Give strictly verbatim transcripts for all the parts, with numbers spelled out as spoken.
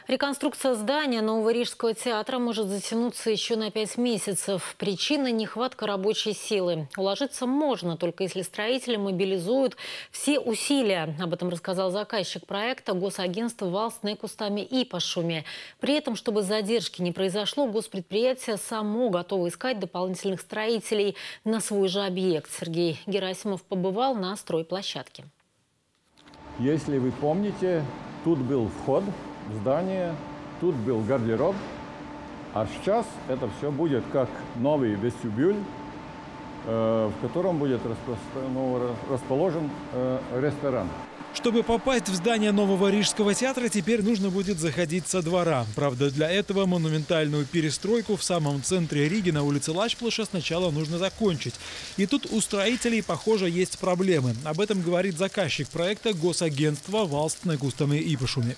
Реконструкция здания Нового Рижского театра может затянуться еще на пять месяцев. Причина – нехватка рабочей силы. Уложиться можно, только если строители мобилизуют все усилия. Об этом рассказал заказчик проекта госагентство «Valsts nekustami īpašumi». При этом, чтобы задержки не произошло, госпредприятие само готово искать дополнительных строителей на свой же объект. Сергей Герасимов побывал на стройплощадке. Если вы помните, тут был вход в здание, тут был гардероб, а сейчас это все будет как новый вестибюль, э, в котором будет расположен э, ресторан. Чтобы попасть в здание Нового Рижского театра, теперь нужно будет заходить со двора. Правда, для этого монументальную перестройку в самом центре Риги на улице Лачплаша сначала нужно закончить. И тут у строителей, похоже, есть проблемы. Об этом говорит заказчик проекта госагентство «Valsts nekustami īpašumi».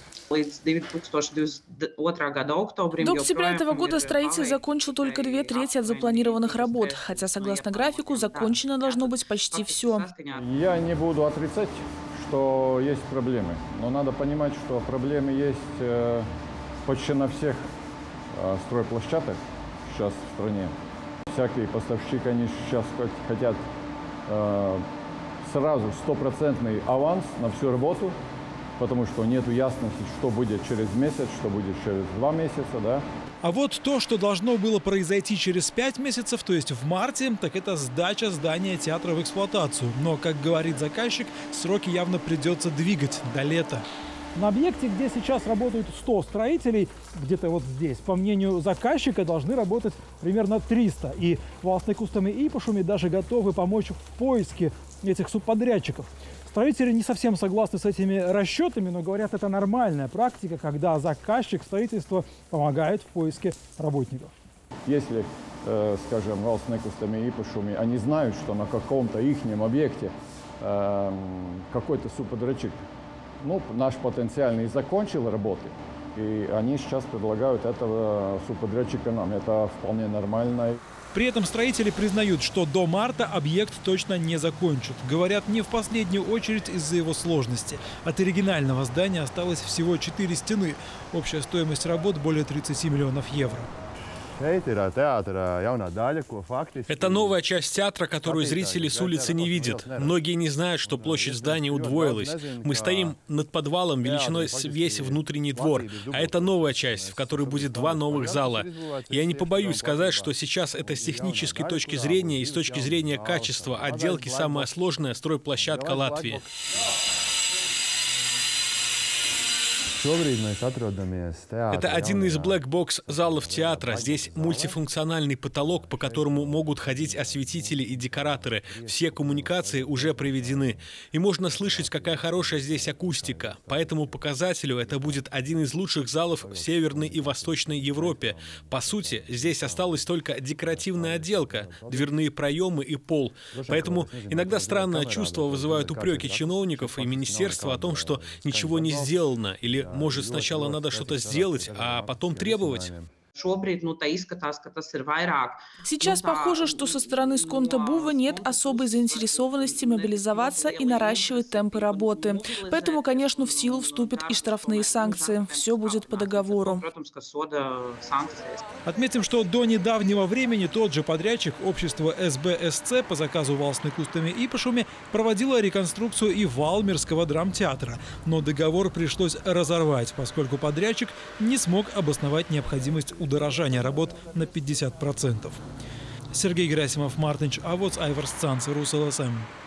До октября этого года строитель закончил только две трети от запланированных работ, хотя, согласно графику, закончено должно быть почти все. Я не буду отрицать, что есть проблемы, но надо понимать, что проблемы есть э, почти на всех э, стройплощадках сейчас в стране. Всякие поставщики, они сейчас хотят э, сразу стопроцентный аванс на всю работу, потому что нет ясности, что будет через месяц, что будет через два месяца, да. А вот то, что должно было произойти через пять месяцев, то есть в марте, так это сдача здания театра в эксплуатацию. Но, как говорит заказчик, сроки явно придется двигать до лета. На объекте, где сейчас работают сто строителей, где-то вот здесь, по мнению заказчика, должны работать примерно триста. И «Valsts nekustami īpašumi» даже готовы помочь в поиске этих субподрядчиков. Строители не совсем согласны с этими расчетами, но говорят, это нормальная практика, когда заказчик строительства помогает в поиске работников. Если, э, скажем, «Valsts nekustami īpašumi», они знают, что на каком-то ихнем объекте э, какой-то субподрядчик, ну, наш потенциальный, закончил работы, и они сейчас предлагают этого субподрядчика нам. Это вполне нормально. При этом строители признают, что до марта объект точно не закончат. Говорят, не в последнюю очередь из-за его сложности. От оригинального здания осталось всего четыре стены. Общая стоимость работ более тридцати миллионов евро. Это новая часть театра, которую зрители с улицы не видят. Многие не знают, что площадь здания удвоилась. Мы стоим над подвалом величиной с весь внутренний двор. А это новая часть, в которой будет два новых зала. Я не побоюсь сказать, что сейчас это с технической точки зрения и с точки зрения качества отделки самая сложная стройплощадка Латвии. Это один из блэк-бокс залов театра. Здесь мультифункциональный потолок, по которому могут ходить осветители и декораторы. Все коммуникации уже проведены. И можно слышать, какая хорошая здесь акустика. По этому показателю это будет один из лучших залов в Северной и Восточной Европе. По сути, здесь осталась только декоративная отделка, дверные проемы и пол. Поэтому иногда странное чувство вызывают упреки чиновников и министерства о том, что ничего не сделано или может, сначала надо что-то сделать, а потом требовать. Сейчас похоже, что со стороны Сконтобува нет особой заинтересованности мобилизоваться и наращивать темпы работы. Поэтому, конечно, в силу вступят и штрафные санкции. Все будет по договору. Отметим, что до недавнего времени тот же подрядчик, общество эс бэ эс цэ по заказу «Valsts nekustami īpašumi», проводило реконструкцию и Валмирского драмтеатра. Но договор пришлось разорвать, поскольку подрядчик не смог обосновать необходимость удорожания работ на пятьдесят процентов. Сергей Герасимов, Мартинч Авоц, Айварс Цанц, Рус эл эс эм.